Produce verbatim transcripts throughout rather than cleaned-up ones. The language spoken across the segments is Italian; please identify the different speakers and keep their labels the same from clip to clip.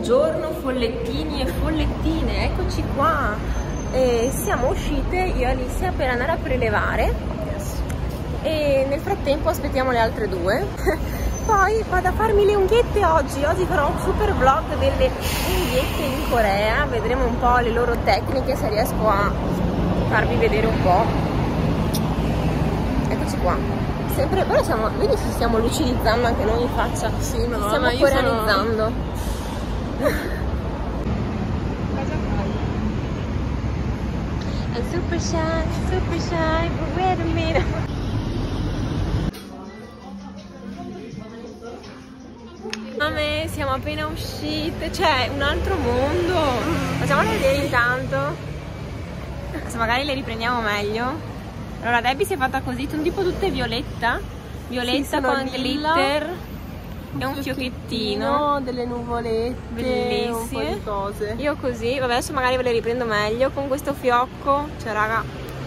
Speaker 1: buongiorno follettini e follettine, eccoci qua. E siamo uscite io e Alicia per andare a prelevare e nel frattempo aspettiamo le altre due. Poi vado a farmi le unghiette oggi, oggi farò un super vlog delle unghiette in Corea, vedremo un po' le loro tecniche, se riesco a farvi vedere un po'. Eccoci qua. Sempre, però siamo, vedi se stiamo lucidizzando anche noi in faccia. Sì, no, stiamo coreanizzando. Sono... I'm super shy, super shy, but wait a minute. A me siamo appena uscite, c'è un altro mondo. Facciamole vedere intanto, se magari le riprendiamo meglio. Allora Debbie si è fatta così, un tipo tutte violetta, violetta sì, con glitter e un fiocchettino,
Speaker 2: delle nuvolette,
Speaker 1: bellissime,
Speaker 2: un po' di cose.
Speaker 1: Io così, vabbè adesso magari ve le riprendo meglio con questo fiocco, cioè raga,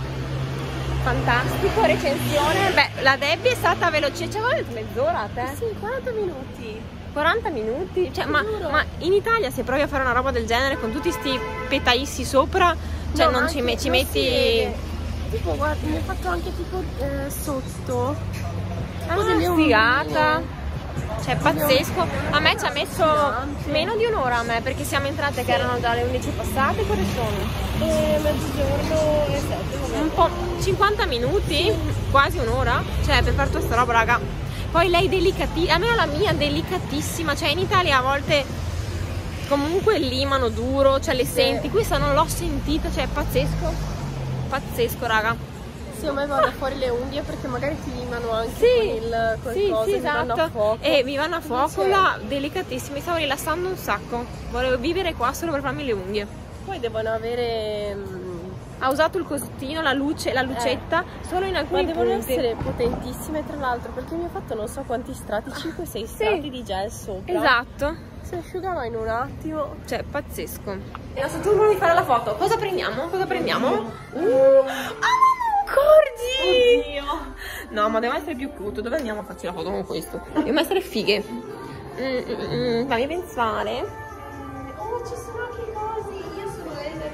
Speaker 1: fantastico. Recensione, beh la Debbie è stata veloce, ci aveva mezz'ora a te?
Speaker 2: Sì, quaranta minuti.
Speaker 1: quaranta minuti? Cioè, ma, ma in Italia se provi a fare una roba del genere con tutti sti petaissi sopra, cioè no, non ci, me ci metti...
Speaker 2: Tipo guarda, mi ha fatto anche tipo eh, sotto.
Speaker 1: Ah, figata. Cioè pazzesco. A me ci ha messo meno di un'ora a me, perché siamo entrate che erano già le undici passate. Quali sono?
Speaker 2: E mezzogiorno e sette.
Speaker 1: Un po' cinquanta minuti, quasi un'ora. Cioè per fare tutta sta roba raga. Poi lei delicatissima, a me è la mia delicatissima. Cioè in Italia a volte comunque limano duro, cioè le senti. Questa non l'ho sentita, cioè è pazzesco. Pazzesco raga.
Speaker 2: Sì, a me vanno fuori le unghie perché magari ti limano anche
Speaker 1: sì,
Speaker 2: con il con
Speaker 1: sì,
Speaker 2: cose,
Speaker 1: sì, esatto.
Speaker 2: vanno a fuoco.
Speaker 1: E mi vanno a fuoco là, delicatissimi. Mi stavo rilassando un sacco. Volevo vivere qua solo per farmi le unghie.
Speaker 2: Poi devono avere
Speaker 1: ha usato il cosino, la luce, la lucetta eh. solo in alcuni
Speaker 2: ma devono
Speaker 1: punti.
Speaker 2: essere potentissime tra l'altro, perché mi ha fatto non so quanti strati, cinque sei strati
Speaker 1: sì.
Speaker 2: di gel sopra.
Speaker 1: Esatto.
Speaker 2: Si asciugava in un attimo.
Speaker 1: Cioè pazzesco. Il nostro turno di fare la foto. Cosa prendiamo? Cosa prendiamo? Uh. Ah, corgi! Oddio. No, ma devo essere più cute. Dove andiamo a farci la foto con questo? Dobbiamo essere fighe. Mm, mm, mm. Fammi pensare.
Speaker 2: Oh, ci sono anche i cosi. Io sono laser.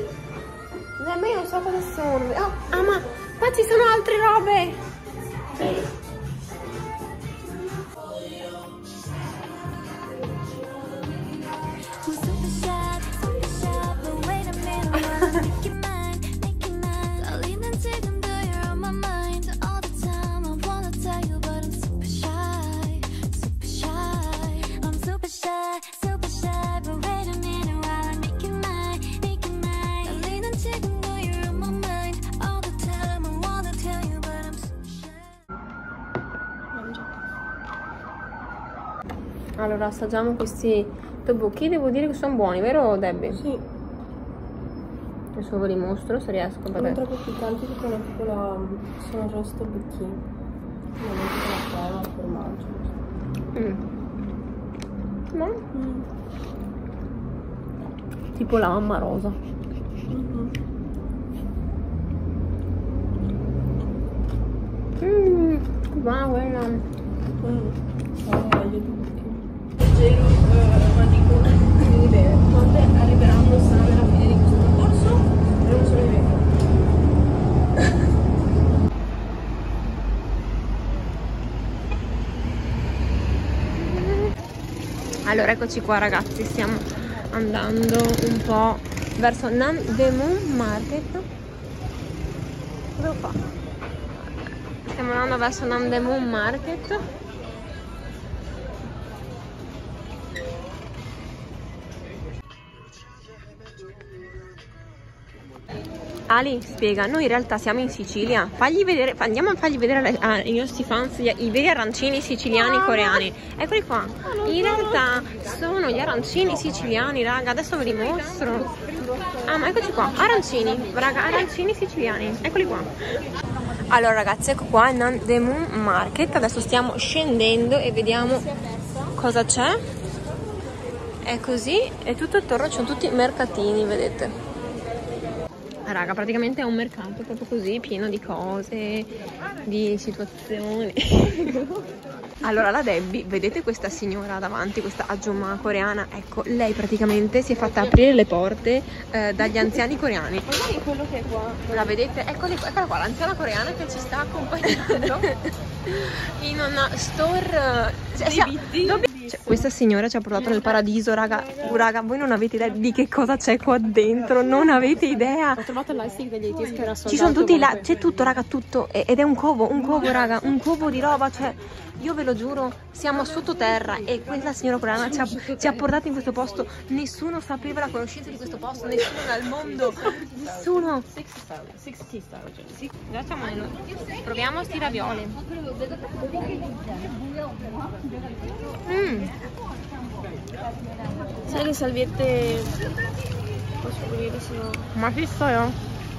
Speaker 1: Eh, ma io non so cosa sono. Oh, ah, ma qua ci sono altre robe. Allora assaggiamo questi tteokbokki, devo dire che sono buoni, vero Debbie?
Speaker 2: Sì.
Speaker 1: Adesso ve li mostro se riesco.
Speaker 2: Non troppo piccanti perché sono tipo la... sono roast tteokbokki. Non è tipo la crema al formaggio.
Speaker 1: Mm. No? Mm. Tipo la mamma rosa.
Speaker 2: Mm-hmm.
Speaker 1: Mmm, buona quella.
Speaker 2: Mm. Oh, voglio tutti. Gelo, uh, ma dico, quando arriveranno sarà nella fine di questo percorso e non sono in
Speaker 1: Allora eccoci qua ragazzi, stiamo andando un po' verso Namdaemun Market. Cosa fa? Stiamo andando verso Namdaemun Market. Ali, spiega, noi in realtà siamo in Sicilia. Fagli vedere, andiamo a fargli vedere ai nostri fans gli, i veri arancini siciliani ah, coreani. Eccoli qua. In realtà sono gli arancini siciliani, raga. Adesso ve li mostro. Ah, ma eccoci qua. Arancini, raga, arancini siciliani. Eccoli qua. Allora ragazzi, ecco qua il Namdaemun Market. Adesso stiamo scendendo e vediamo cosa c'è. È così e tutto attorno ci sono tutti i mercatini, vedete. Raga, praticamente è un mercato proprio così, pieno di cose, di situazioni. Allora la Debbie, vedete questa signora davanti, questa Ajumma coreana? Ecco, lei praticamente si è fatta aprire le porte eh, dagli anziani coreani.
Speaker 2: Magari quello che è qua.
Speaker 1: La vedete? Eccoli, eccola qua, l'anziana coreana che ci sta accompagnando in una store. Cioè, sia, dove, cioè, questa signora ci ha portato nel paradiso, raga. Raga, voi non avete idea di che cosa c'è qua dentro, non avete idea.
Speaker 2: Ho trovato l'I-Stick degli A T S che era soldato.
Speaker 1: Ci sono tutti là, c'è tutto, raga, tutto. Ed è un covo, un covo, raga, un covo di roba, cioè. Io ve lo giuro, siamo sottoterra e quella signora coreana ci ha, ci ha portato in questo posto. Nessuno sapeva la conoscenza di questo posto, nessuno al mondo, nessuno. Già siamo nello... Proviamo sti ravioli. Mm.
Speaker 2: Sai le salviette posso pulire se no?
Speaker 1: 맛있어요.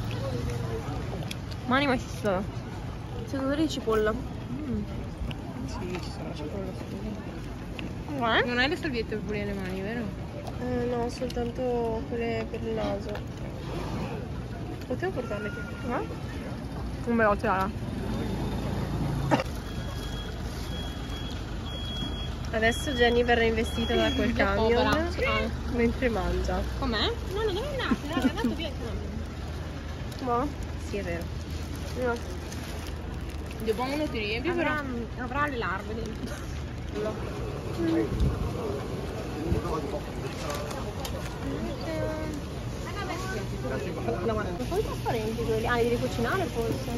Speaker 1: 많이 맛있어요.
Speaker 2: C'è odore di cipolla.
Speaker 1: Sì, ci sono cipolla. Non hai le salviette per pulire le mani, vero?
Speaker 2: Eh, no, soltanto quelle per il naso. Potevo portarle qui?
Speaker 1: Eh? Un veloce, Lara.
Speaker 2: Adesso Jenny verrà investita da quel camion
Speaker 1: Ah.
Speaker 2: mentre mangia.
Speaker 1: Com'è? No, non è andato, è andato via il camion.
Speaker 2: Ma?
Speaker 1: Sì, è vero.
Speaker 2: No.
Speaker 1: Dopo uno ti riempie, però avrà le larve dentro. Mm.
Speaker 2: Ma sono trasparenti quelli? Ah, li devi cucinare forse?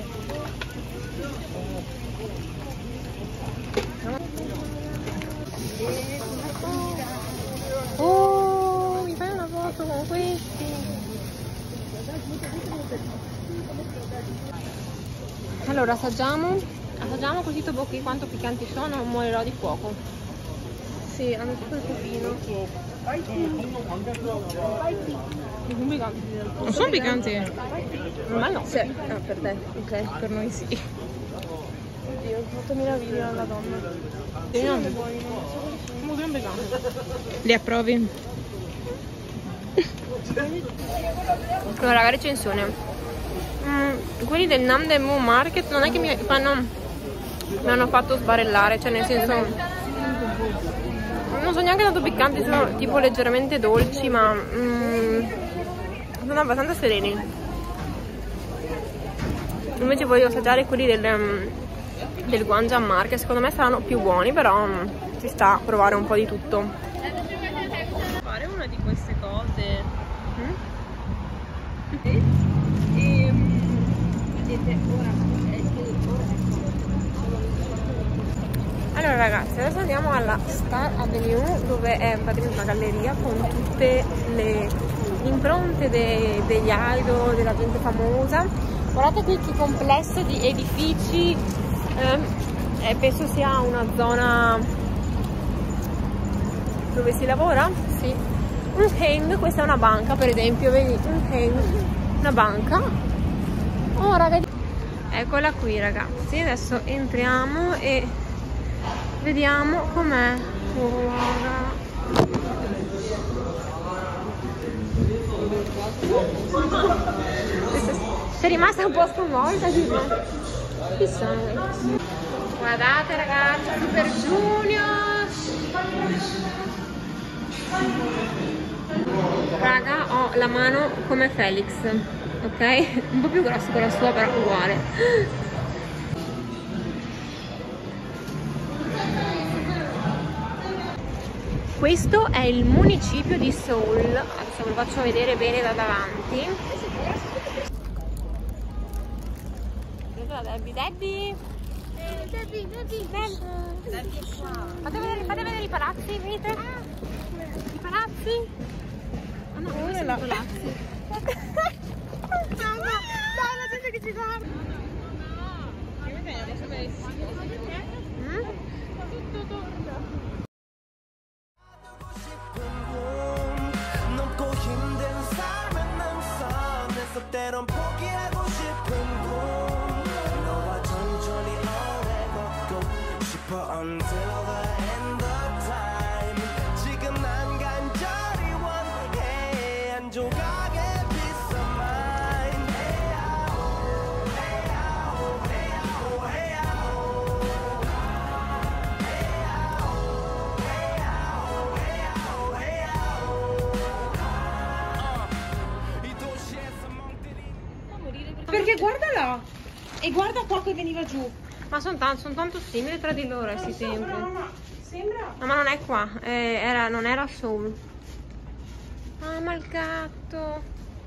Speaker 1: Oh, mi fai una foto con questi? Allora assaggiamo, assaggiamo così tobocchi quanto piccanti sono, morirò di fuoco.
Speaker 2: Sì, hanno tutto il pepino.
Speaker 1: Non piccanti. Non sono piccanti? Ma no.
Speaker 2: Sì. Ah, per te, ok.
Speaker 1: Per noi sì.
Speaker 2: Oddio, quanto meraviglia la donna.
Speaker 1: Vediamo.
Speaker 2: Molto ben picante.
Speaker 1: Li approvi? Allora, raga, recensione. Mm, quelli del Namdaemun Market non è che mi fanno, mi hanno fatto sbarellare, cioè nel senso non sono neanche tanto piccanti, sono tipo leggermente dolci, ma mm, sono abbastanza sereni. Invece voglio assaggiare quelli del, um, del Gwangjang Market, secondo me saranno più buoni, però um, ci sta a provare un po' di tutto.
Speaker 2: Fare una di queste cose.
Speaker 1: Mm?
Speaker 2: E vedete ora è che ora
Speaker 1: Allora ragazzi, adesso andiamo alla Star Avenue, dove è praticamente una galleria con tutte le impronte de, degli idol, della gente famosa. Guardate qui che complesso di edifici, eh, eh, penso sia una zona dove si lavora? Sì. Un hang, questa è una banca per esempio, vedi? Un hang, una banca. Oh ragazzi, eccola qui ragazzi, adesso entriamo e vediamo com'è. Oh, sei rimasta un po' sconvolta, chissà. Guardate ragazzi, Super Junior. Raga, ho la mano come Felix, ok? Un po' più grossa che la sua, però uguale. Questo è il municipio di Seoul, adesso ve lo faccio vedere bene da davanti. Debbie, Debbie!
Speaker 3: Eh, Debbie, Debbie,
Speaker 1: Debbie è qua. Fate vedere, fate vedere i palazzi, vedete? I palazzi? Ah no, dove sono i palazzi?
Speaker 3: Dai, la gente che ci guarda.
Speaker 1: Mm?
Speaker 3: Tutto torna.
Speaker 4: 때론 포기하고 싶은 꿈 너와 천천히 오래 걷고 싶어 until the end of time 지금 난 간절히 원해 한 조각의 peace of mind 헤야호 헤야호 헤야호 헤야호
Speaker 2: Amore, guarda là. E guarda qua che veniva giù.
Speaker 1: Ma sono tanto, son tanto simili tra di loro questi
Speaker 2: So,
Speaker 1: tempi.
Speaker 2: però, mamma, sembra.
Speaker 1: No, ma non è qua, eh, era, non era Soul. Ah, ma il gatto.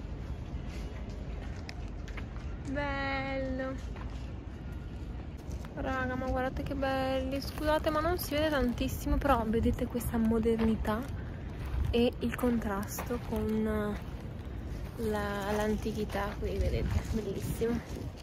Speaker 1: Bello. Raga, ma guardate che belli. Scusate, ma non si vede tantissimo, però vedete questa modernità e il contrasto con la- l'antichità qui, vedete, bellissimo.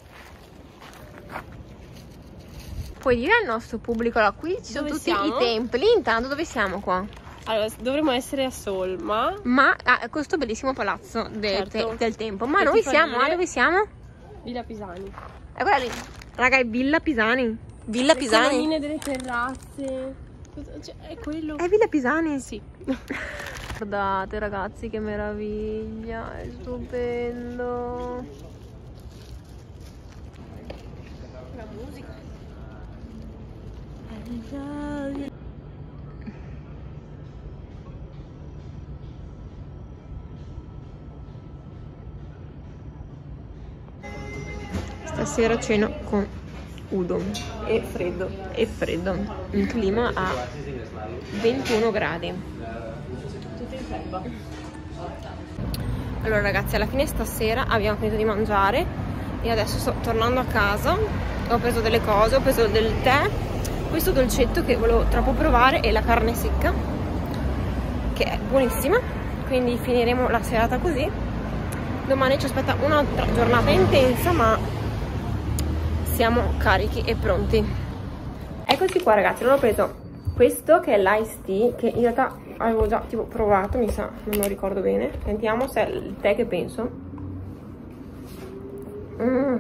Speaker 1: Puoi dire al nostro pubblico, là, qui ci sono
Speaker 2: Dove
Speaker 1: tutti
Speaker 2: siamo?
Speaker 1: i templi. Intanto dove siamo qua?
Speaker 2: Allora, dovremmo essere a Seoul, ma
Speaker 1: Ma ah, questo bellissimo palazzo de-
Speaker 2: Certo.
Speaker 1: te- del tempo. Ma
Speaker 2: Che
Speaker 1: noi
Speaker 2: ti fa
Speaker 1: siamo,
Speaker 2: dire?
Speaker 1: ah, dove siamo?
Speaker 2: Villa Pisani.
Speaker 1: È quella lì. Raga, è Villa Pisani. Villa
Speaker 2: Le
Speaker 1: Pisani.
Speaker 2: colonnine delle terrazze. Cioè, è quello.
Speaker 1: È Villa Pisani?
Speaker 2: Sì.
Speaker 1: Guardate ragazzi che meraviglia, è stupendo.
Speaker 2: La musica.
Speaker 1: Stasera ceno con udon
Speaker 2: E freddo.
Speaker 1: e freddo. Il clima a ventuno gradi.
Speaker 2: Tutto in ferba.
Speaker 1: Allora ragazzi, alla fine stasera abbiamo finito di mangiare e adesso sto tornando a casa. Ho preso delle cose, ho preso del tè, questo dolcetto che volevo troppo provare e la carne secca, che è buonissima. Quindi finiremo la serata così. Domani ci aspetta un'altra giornata intensa, ma siamo carichi e pronti. Eccoci qua ragazzi, allora ho preso questo che è l'ice tea, che in realtà avevo già tipo provato, mi sa, non lo ricordo bene. Sentiamo se è il tè che penso. Mm.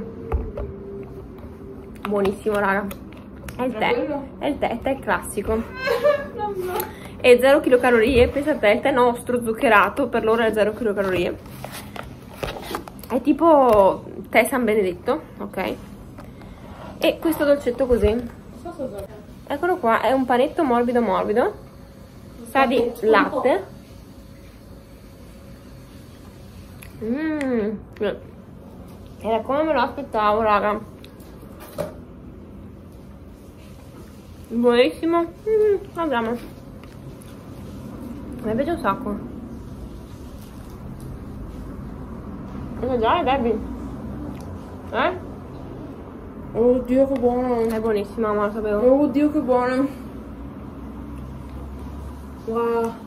Speaker 1: Buonissimo raga, è il tè, è il tè, il tè classico. E zero chilocalorie, pensa a te, il tè nostro zuccherato per loro è zero chilocalorie. È tipo tè San Benedetto, ok? E questo dolcetto così, eccolo qua, è un panetto morbido morbido, sa di latte. Mmm, era come me lo aspettavo raga, buonissimo. Mm, andiamo, mi piace un sacco. Cosa già, Debbie? Eh?
Speaker 2: Oddio che buono.
Speaker 1: È buonissima, ma lo sapevo.
Speaker 2: Oddio che buono. Wow.